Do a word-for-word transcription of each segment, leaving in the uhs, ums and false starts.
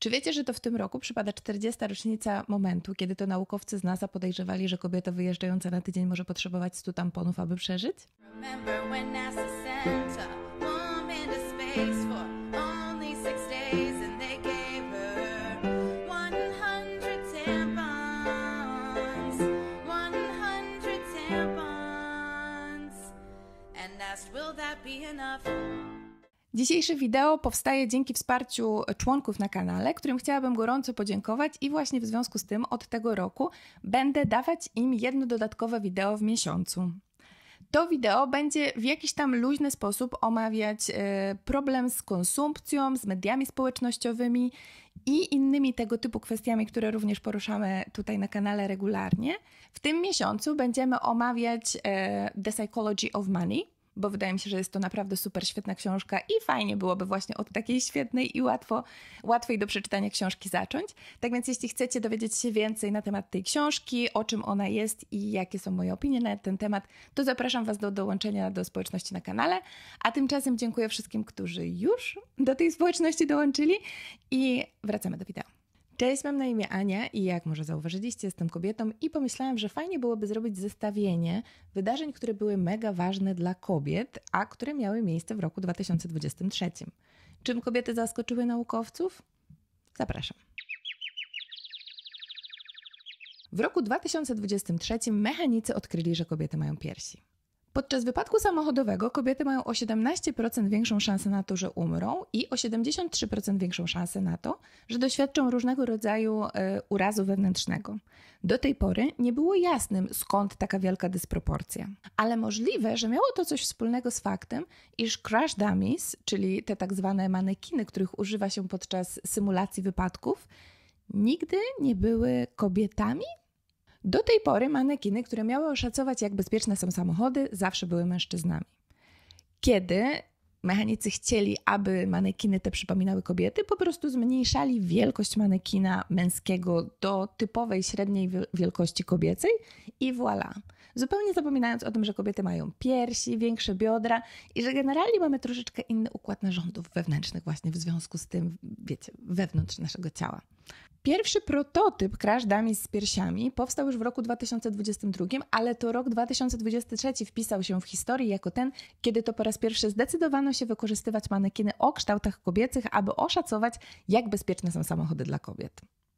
Czy wiecie, że to w tym roku przypada czterdziesta rocznica momentu, kiedy to naukowcy z NASA podejrzewali, że kobieta wyjeżdżająca na tydzień może potrzebować stu tamponów, aby przeżyć? Dzisiejsze wideo powstaje dzięki wsparciu członków na kanale, którym chciałabym gorąco podziękować i właśnie w związku z tym od tego roku będę dawać im jedno dodatkowe wideo w miesiącu. To wideo będzie w jakiś tam luźny sposób omawiać problem z konsumpcją, z mediami społecznościowymi i innymi tego typu kwestiami, które również poruszamy tutaj na kanale regularnie. W tym miesiącu będziemy omawiać The Psychology of Money, bo wydaje mi się, że jest to naprawdę super świetna książka i fajnie byłoby właśnie od takiej świetnej i łatwo, łatwej do przeczytania książki zacząć. Tak więc jeśli chcecie dowiedzieć się więcej na temat tej książki, o czym ona jest i jakie są moje opinie na ten temat, to zapraszam Was do dołączenia do społeczności na kanale. A tymczasem dziękuję wszystkim, którzy już do tej społeczności dołączyli i wracamy do wideo. Cześć, mam na imię Ania i jak może zauważyliście, jestem kobietą i pomyślałam, że fajnie byłoby zrobić zestawienie wydarzeń, które były mega ważne dla kobiet, a które miały miejsce w roku dwa tysiące dwudziestym trzecim. Czym kobiety zaskoczyły naukowców? Zapraszam. W roku dwa tysiące dwudziestym trzecim mechanicy odkryli, że kobiety mają piersi. Podczas wypadku samochodowego kobiety mają o siedemnaście procent większą szansę na to, że umrą i o siedemdziesiąt trzy procent większą szansę na to, że doświadczą różnego rodzaju y, urazu wewnętrznego. Do tej pory nie było jasnym, skąd taka wielka dysproporcja. Ale możliwe, że miało to coś wspólnego z faktem, iż crash dummies, czyli te tak zwane manekiny, których używa się podczas symulacji wypadków, nigdy nie były kobietami. Do tej pory manekiny, które miały oszacować, jak bezpieczne są samochody, zawsze były mężczyznami. Kiedy mechanicy chcieli, aby manekiny te przypominały kobiety, po prostu zmniejszali wielkość manekina męskiego do typowej średniej wielkości kobiecej i voilà. Zupełnie zapominając o tym, że kobiety mają piersi, większe biodra i że generalnie mamy troszeczkę inny układ narządów wewnętrznych właśnie w związku z tym, wiecie, wewnątrz naszego ciała. Pierwszy prototyp crash dummies z piersiami powstał już w roku dwa tysiące dwudziestym drugim, ale to rok dwa tysiące dwudziesty trzeci wpisał się w historię jako ten, kiedy to po raz pierwszy zdecydowano się wykorzystywać manekiny o kształtach kobiecych, aby oszacować, jak bezpieczne są samochody dla kobiet.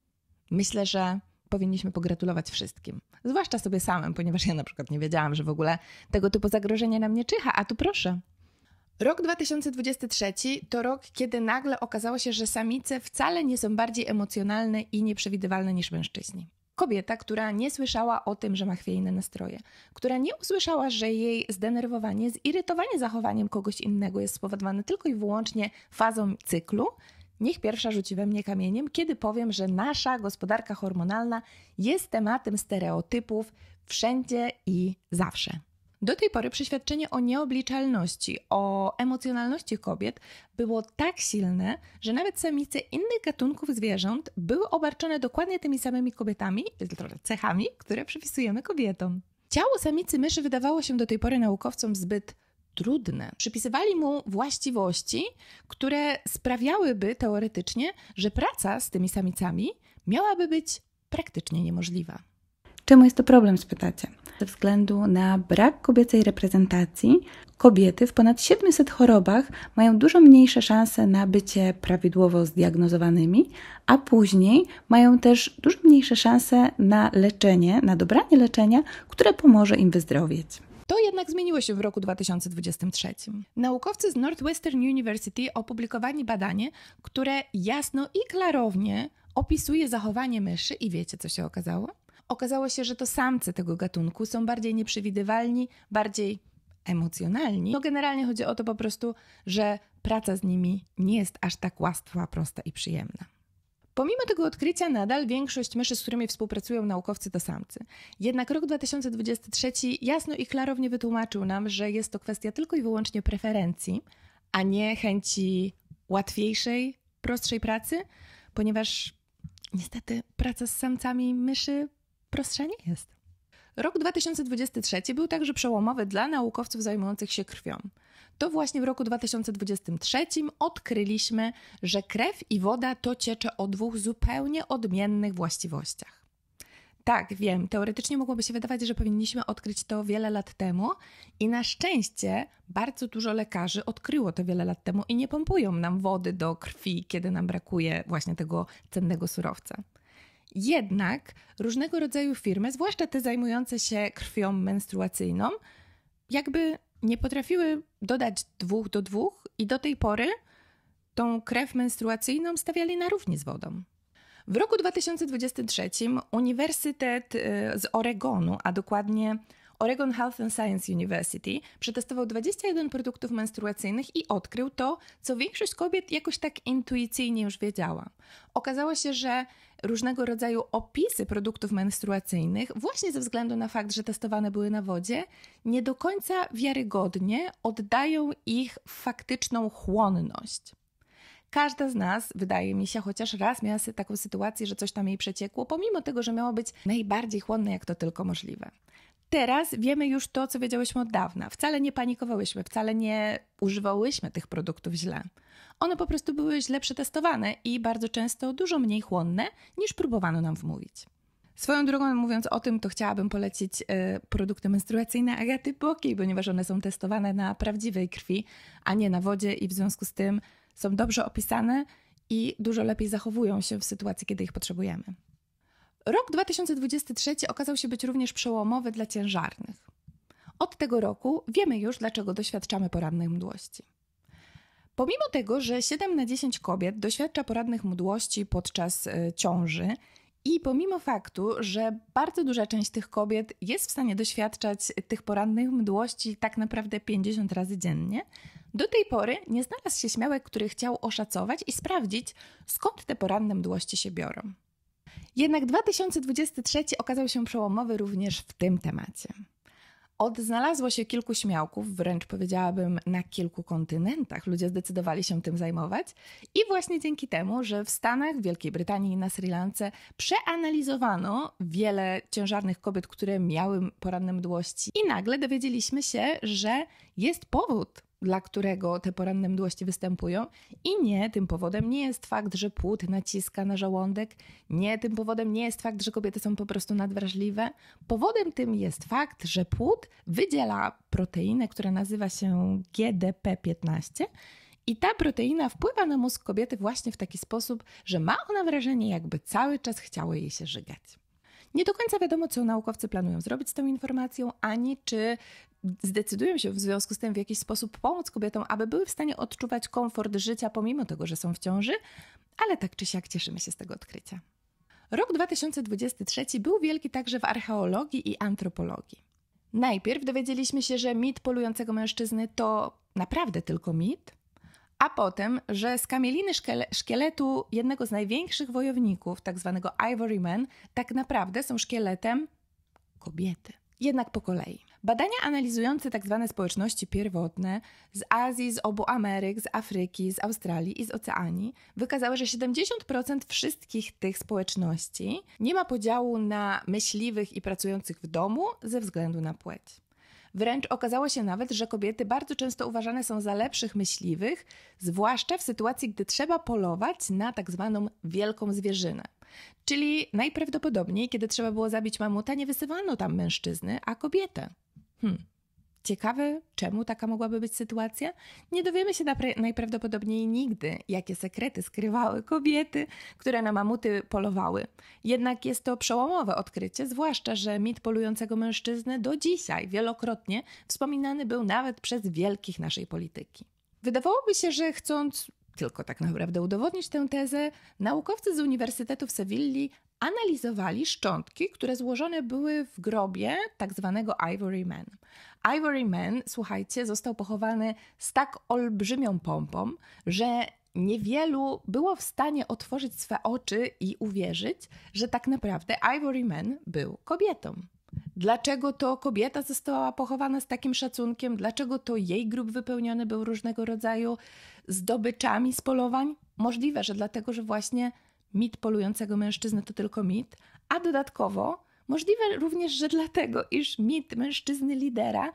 Myślę, że powinniśmy pogratulować wszystkim, zwłaszcza sobie samym, ponieważ ja na przykład nie wiedziałam, że w ogóle tego typu zagrożenie na mnie czyha, a tu proszę. Rok dwa tysiące dwudziesty trzeci to rok, kiedy nagle okazało się, że samice wcale nie są bardziej emocjonalne i nieprzewidywalne niż mężczyźni. Kobieta, która nie słyszała o tym, że ma chwiejne nastroje, która nie usłyszała, że jej zdenerwowanie, zirytowanie zachowaniem kogoś innego jest spowodowane tylko i wyłącznie fazą cyklu, niech pierwsza rzuci we mnie kamieniem, kiedy powiem, że nasza gospodarka hormonalna jest tematem stereotypów wszędzie i zawsze. Do tej pory przeświadczenie o nieobliczalności, o emocjonalności kobiet było tak silne, że nawet samice innych gatunków zwierząt były obarczone dokładnie tymi samymi kobietami, cechami, które przypisujemy kobietom. Ciało samicy myszy wydawało się do tej pory naukowcom zbyt trudne. Przypisywali mu właściwości, które sprawiałyby teoretycznie, że praca z tymi samicami miałaby być praktycznie niemożliwa. Czemu jest to problem, spytacie? Ze względu na brak kobiecej reprezentacji, kobiety w ponad siedmiuset chorobach mają dużo mniejsze szanse na bycie prawidłowo zdiagnozowanymi, a później mają też dużo mniejsze szanse na leczenie, na dobranie leczenia, które pomoże im wyzdrowieć. To jednak zmieniło się w roku dwa tysiące dwudziestym trzecim. Naukowcy z Northwestern University opublikowali badanie, które jasno i klarownie opisuje zachowanie myszy i wiecie, co się okazało? Okazało się, że to samce tego gatunku są bardziej nieprzewidywalni, bardziej emocjonalni. No generalnie chodzi o to po prostu, że praca z nimi nie jest aż tak łatwa, prosta i przyjemna. Pomimo tego odkrycia nadal większość myszy, z którymi współpracują naukowcy, to samcy. Jednak rok dwa tysiące dwudziesty trzeci jasno i klarownie wytłumaczył nam, że jest to kwestia tylko i wyłącznie preferencji, a nie chęci łatwiejszej, prostszej pracy, ponieważ niestety praca z samcami myszy prostsza nie jest. Rok dwa tysiące dwudziesty trzeci był także przełomowy dla naukowców zajmujących się krwią. to właśnie w roku dwa tysiące dwudziestym trzecim odkryliśmy, że krew i woda to ciecze o dwóch zupełnie odmiennych właściwościach. Tak, wiem, teoretycznie mogłoby się wydawać, że powinniśmy odkryć to wiele lat temu i na szczęście bardzo dużo lekarzy odkryło to wiele lat temu i nie pompują nam wody do krwi, kiedy nam brakuje właśnie tego cennego surowca. Jednak różnego rodzaju firmy, zwłaszcza te zajmujące się krwią menstruacyjną, jakby nie potrafiły dodać dwóch do dwóch i do tej pory tą krew menstruacyjną stawiali na równi z wodą. W roku dwa tysiące dwudziestym trzecim Uniwersytet z Oregonu, a dokładnie Oregon Health and Science University, przetestował dwadzieścia jeden produktów menstruacyjnych i odkrył to, co większość kobiet jakoś tak intuicyjnie już wiedziała. Okazało się, że różnego rodzaju opisy produktów menstruacyjnych, właśnie ze względu na fakt, że testowane były na wodzie, nie do końca wiarygodnie oddają ich faktyczną chłonność. Każda z nas, wydaje mi się, chociaż raz miała taką sytuację, że coś tam jej przeciekło, pomimo tego, że miało być najbardziej chłonne, jak to tylko możliwe. Teraz wiemy już to, co wiedziałyśmy od dawna. Wcale nie panikowałyśmy, wcale nie używałyśmy tych produktów źle. One po prostu były źle przetestowane i bardzo często dużo mniej chłonne, niż próbowano nam wmówić. Swoją drogą, mówiąc o tym, to chciałabym polecić y, produkty menstruacyjne Agaty Bokiej, ponieważ one są testowane na prawdziwej krwi, a nie na wodzie i w związku z tym są dobrze opisane i dużo lepiej zachowują się w sytuacji, kiedy ich potrzebujemy. Rok dwa tysiące dwudziesty trzeci okazał się być również przełomowy dla ciężarnych. Od tego roku wiemy już, dlaczego doświadczamy porannej mdłości. Pomimo tego, że siedem na dziesięć kobiet doświadcza porannych mdłości podczas y, ciąży i pomimo faktu, że bardzo duża część tych kobiet jest w stanie doświadczać tych porannych mdłości tak naprawdę pięćdziesiąt razy dziennie, do tej pory nie znalazł się śmiałek, który chciał oszacować i sprawdzić, skąd te poranne mdłości się biorą. Jednak dwa tysiące dwudziesty trzeci okazał się przełomowy również w tym temacie. Odznalazło się kilku śmiałków, wręcz powiedziałabym na kilku kontynentach. Ludzie zdecydowali się tym zajmować i właśnie dzięki temu, że w Stanach, w Wielkiej Brytanii i na Sri Lance przeanalizowano wiele ciężarnych kobiet, które miały poranne mdłości i nagle dowiedzieliśmy się, że jest powód, dla którego te poranne mdłości występują i nie, tym powodem nie jest fakt, że płód naciska na żołądek, nie, tym powodem nie jest fakt, że kobiety są po prostu nadwrażliwe. Powodem tym jest fakt, że płód wydziela proteinę, która nazywa się G D P piętnaście i ta proteina wpływa na mózg kobiety właśnie w taki sposób, że ma ona wrażenie, jakby cały czas chciało jej się żygać. Nie do końca wiadomo, co naukowcy planują zrobić z tą informacją, ani czy zdecydują się w związku z tym w jakiś sposób pomóc kobietom, aby były w stanie odczuwać komfort życia pomimo tego, że są w ciąży, ale tak czy siak cieszymy się z tego odkrycia. Rok dwa tysiące dwudziesty trzeci był wielki także w archeologii i antropologii. Najpierw dowiedzieliśmy się, że mit polującego mężczyzny to naprawdę tylko mit, a potem, że skamieliny szkiele- szkieletu jednego z największych wojowników, tak zwanego Ivory Man, tak naprawdę są szkieletem kobiety. Jednak po kolei. Badania analizujące tak zwane społeczności pierwotne z Azji, z obu Ameryk, z Afryki, z Australii i z Oceanii wykazały, że siedemdziesiąt procent wszystkich tych społeczności nie ma podziału na myśliwych i pracujących w domu ze względu na płeć. Wręcz okazało się nawet, że kobiety bardzo często uważane są za lepszych myśliwych, zwłaszcza w sytuacji, gdy trzeba polować na tak zwaną wielką zwierzynę. Czyli najprawdopodobniej, kiedy trzeba było zabić mamuta, nie wysyłano tam mężczyzny, a kobietę. Hmm. Ciekawe, czemu taka mogłaby być sytuacja? Nie dowiemy się napra- najprawdopodobniej nigdy, jakie sekrety skrywały kobiety, które na mamuty polowały. Jednak jest to przełomowe odkrycie, zwłaszcza, że mit polującego mężczyzny do dzisiaj wielokrotnie wspominany był nawet przez wielkich naszej polityki. Wydawałoby się, że chcąc tylko tak naprawdę udowodnić tę tezę, naukowcy z Uniwersytetu w Sewilli analizowali szczątki, które złożone były w grobie tak zwanego Ivory Man. Ivory Man, słuchajcie, został pochowany z tak olbrzymią pompą, że niewielu było w stanie otworzyć swe oczy i uwierzyć, że tak naprawdę Ivory Man był kobietą. Dlaczego to kobieta została pochowana z takim szacunkiem? Dlaczego to jej grób wypełniony był różnego rodzaju zdobyczami z polowań? Możliwe, że dlatego, że właśnie mit polującego mężczyzny to tylko mit, a dodatkowo możliwe również, że dlatego, iż mit mężczyzny lidera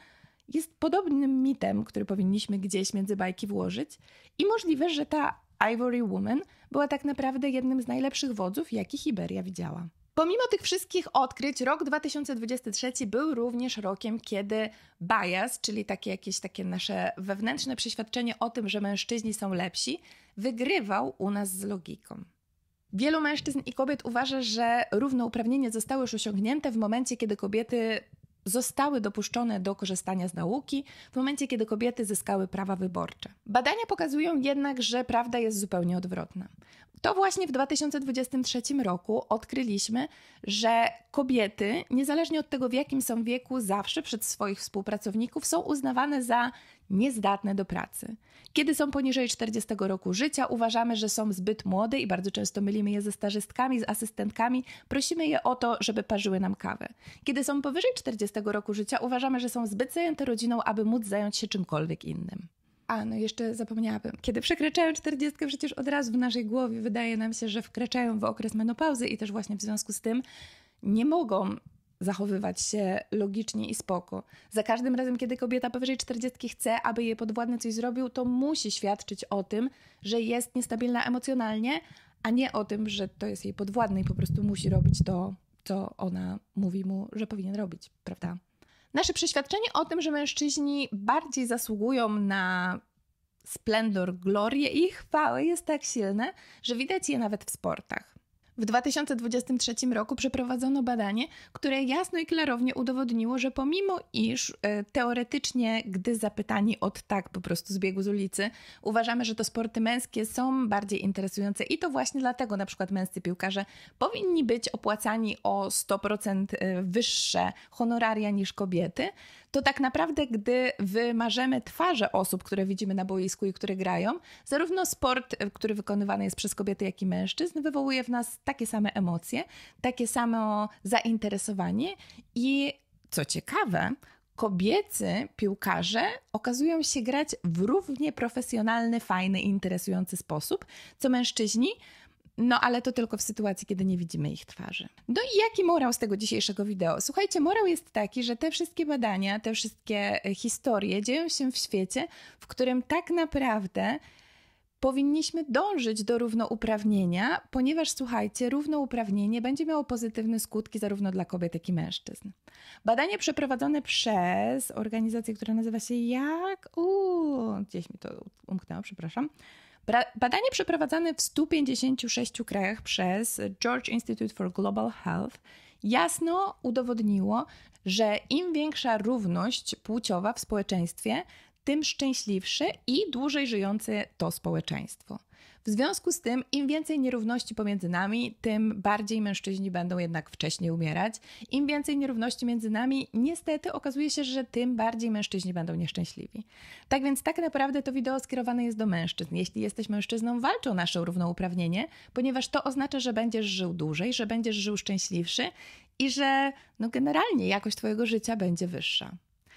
jest podobnym mitem, który powinniśmy gdzieś między bajki włożyć i możliwe, że ta Ivory Woman była tak naprawdę jednym z najlepszych wodzów, jakich Iberia widziała. Pomimo tych wszystkich odkryć, rok dwa tysiące dwudziesty trzeci był również rokiem, kiedy bias, czyli takie jakieś takie nasze wewnętrzne przeświadczenie o tym, że mężczyźni są lepsi, wygrywał u nas z logiką. Wielu mężczyzn i kobiet uważa, że równouprawnienie zostało już osiągnięte w momencie, kiedy kobiety zostały dopuszczone do korzystania z nauki, w momencie, kiedy kobiety zyskały prawa wyborcze. Badania pokazują jednak, że prawda jest zupełnie odwrotna. To właśnie w dwa tysiące dwudziestym trzecim roku odkryliśmy, że kobiety, niezależnie od tego, w jakim są wieku, zawsze przez swoich współpracowników są uznawane za niezdatne do pracy. Kiedy są poniżej czterdziestego roku życia, uważamy, że są zbyt młode i bardzo często mylimy je ze stażystkami, z asystentkami, prosimy je o to, żeby parzyły nam kawę. Kiedy są powyżej czterdziestego roku życia, uważamy, że są zbyt zajęte rodziną, aby móc zająć się czymkolwiek innym. A, no jeszcze zapomniałabym. Kiedy przekraczają czterdziestkę, przecież od razu w naszej głowie wydaje nam się, że wkraczają w okres menopauzy i też właśnie w związku z tym nie mogą zachowywać się logicznie i spoko. Za każdym razem, kiedy kobieta powyżej czterdziestki chce, aby jej podwładny coś zrobił, to musi świadczyć o tym, że jest niestabilna emocjonalnie, a nie o tym, że to jest jej podwładny i po prostu musi robić to, co ona mówi mu, że powinien robić, prawda? Nasze przeświadczenie o tym, że mężczyźni bardziej zasługują na splendor, glorię i chwałę jest tak silne, że widać je nawet w sportach. W dwa tysiące dwudziestym trzecim roku przeprowadzono badanie, które jasno i klarownie udowodniło, że pomimo iż e, teoretycznie, gdy zapytani od tak po prostu z biegu z ulicy, uważamy, że to sporty męskie są bardziej interesujące i to właśnie dlatego na przykład męscy piłkarze powinni być opłacani o sto procent wyższe honoraria niż kobiety, to tak naprawdę gdy wymarzemy twarze osób, które widzimy na boisku i które grają, zarówno sport, który wykonywany jest przez kobiety, jak i mężczyzn, wywołuje w nas takie same emocje, takie samo zainteresowanie i co ciekawe, kobiecy piłkarze okazują się grać w równie profesjonalny, fajny i interesujący sposób, co mężczyźni, no ale to tylko w sytuacji, kiedy nie widzimy ich twarzy. No i jaki morał z tego dzisiejszego wideo? Słuchajcie, morał jest taki, że te wszystkie badania, te wszystkie historie dzieją się w świecie, w którym tak naprawdę powinniśmy dążyć do równouprawnienia, ponieważ, słuchajcie, równouprawnienie będzie miało pozytywne skutki zarówno dla kobiet, jak i mężczyzn. Badanie przeprowadzone przez organizację, która nazywa się jak... Uuu, gdzieś mi to umknęło, przepraszam. Badanie przeprowadzone w stu pięćdziesięciu sześciu krajach przez George Institute for Global Health jasno udowodniło, że im większa równość płciowa w społeczeństwie, tym szczęśliwsze i dłużej żyjące to społeczeństwo. W związku z tym, im więcej nierówności pomiędzy nami, tym bardziej mężczyźni będą jednak wcześniej umierać. Im więcej nierówności między nami, niestety okazuje się, że tym bardziej mężczyźni będą nieszczęśliwi. Tak więc tak naprawdę to wideo skierowane jest do mężczyzn. Jeśli jesteś mężczyzną, walcz o nasze równouprawnienie, ponieważ to oznacza, że będziesz żył dłużej, że będziesz żył szczęśliwszy i że no generalnie jakość twojego życia będzie wyższa.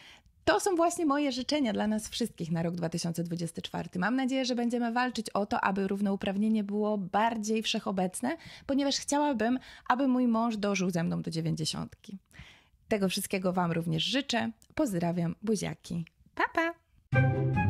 To są właśnie moje życzenia dla nas wszystkich na rok dwa tysiące dwudziesty czwarty. Mam nadzieję, że będziemy walczyć o to, aby równouprawnienie było bardziej wszechobecne, ponieważ chciałabym, aby mój mąż dożył ze mną do dziewięćdziesiątki. Tego wszystkiego Wam również życzę. Pozdrawiam, buziaki. Pa, pa!